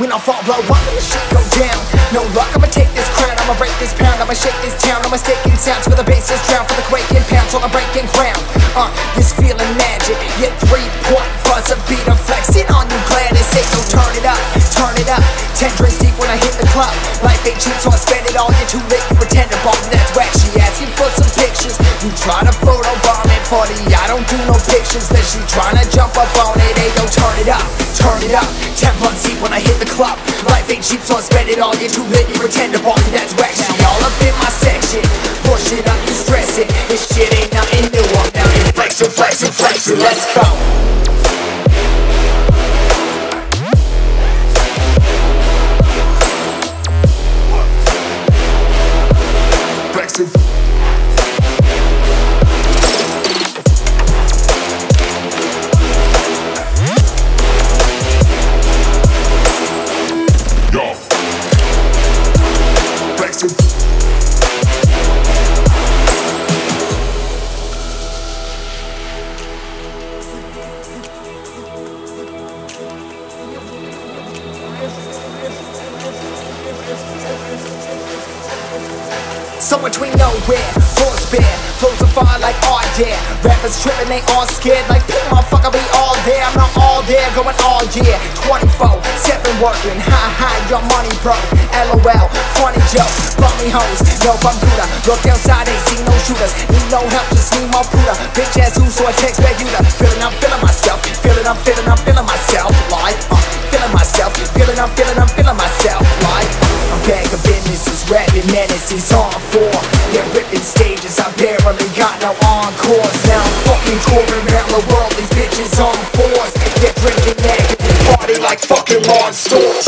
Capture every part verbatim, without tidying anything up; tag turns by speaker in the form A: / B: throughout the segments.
A: When I fall blow, I'm gonna shit go down. No luck, I'ma take this crown, I'ma break this pound, I'ma shake this town. No mistaking sounds for the bases drown, for the quaking pounds on the breaking ground. Uh, this feeling magic, yet three-point buzzer beater flexing on you, glad it's safe, so turn it up, turn it up. Ten drinks deep when I hit the club. Life ain't cheap, so I spend it all. You're too late, you pretend to ball, that's whack. She asking for some pictures, you try to photo bomb it. Forty, I don't do no pictures, then she trying to jump up on it. Hey, yo, turn it up, turn it up. Ten bucks deep when I hit the club. Life ain't cheap, so I spend it all. You're too lit, you pretend to ball, that's whack. She all up in my section, push it up, you stress it. This shit ain't nothing new, I'm down here flexing, flexing, flexing. Let's go. So between nowhere, force bear, flows of fire like art, yeah. Rappers tripping, they all scared, like pink motherfucker, we all there. I'm not all there, going all year. Twenty-four seven working, high high, your money bro. L O L, funny joke, bummy hoes, no bumbuda. Look outside, ain't see no shooters. Need no help, just need more Buddha. Bitch ass who, so I text back you to. Feeling, I'm feeling myself, feeling, I'm feeling, I'm feeling myself. Like, uh, feeling myself, feeling, I'm feeling, I'm feeling myself. Like, I'm back of business, is rapping menace, is on four. They're ripping stages, I barely got no encores. Now I'm fucking touring around the world, these bitches on fours. They're drinking negative, party like fucking monsters.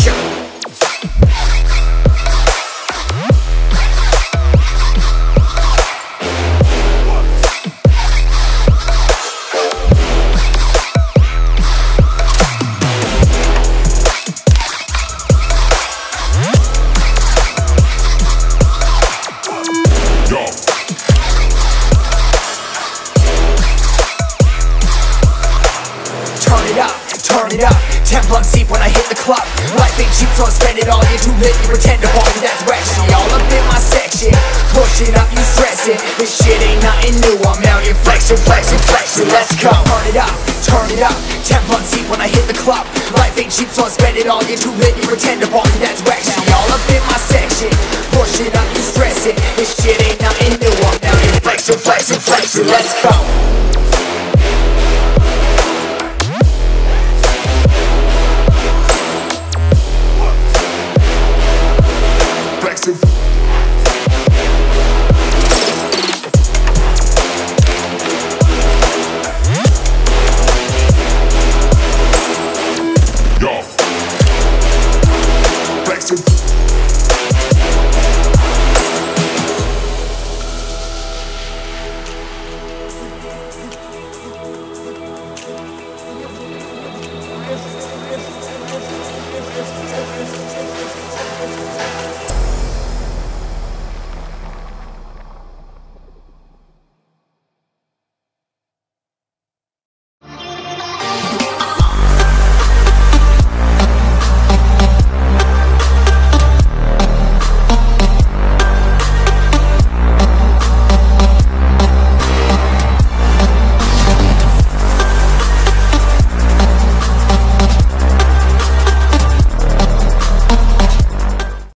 A: Turn it up, ten bucks deep when I hit the club. Life ain't cheap, so I spend it all. You're too lit, you pretend to ball, that's whack. She all up in my section, push it up, you stress it. This shit ain't nothing new, I'm out here flexing, flexing, flexing. Let's go. Turn it up, turn it up, ten bucks deep when I hit the club. Life ain't cheap, so I spend it all. You're too lit, you pretend to ball, that's whack. She all up in my section, push it up, you stress it. This shit ain't nothing new, I'm out here flexing, flexing, flexing. Let's go.